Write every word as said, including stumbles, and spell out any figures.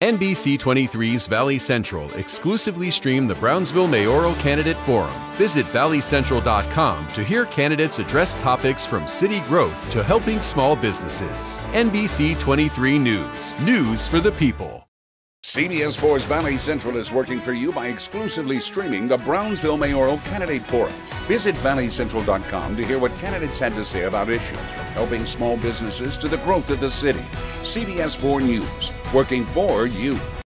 N B C twenty-three's Valley Central exclusively stream the Brownsville Mayoral Candidate Forum. Visit valley central dot com to hear candidates address topics from city growth to helping small businesses. N B C twenty-three News. News for the people. C B S four's Valley Central is working for you by exclusively streaming the Brownsville Mayoral Candidate Forum. Visit valley central dot com to hear what candidates had to say about issues from helping small businesses to the growth of the city. C B S four News, working for you.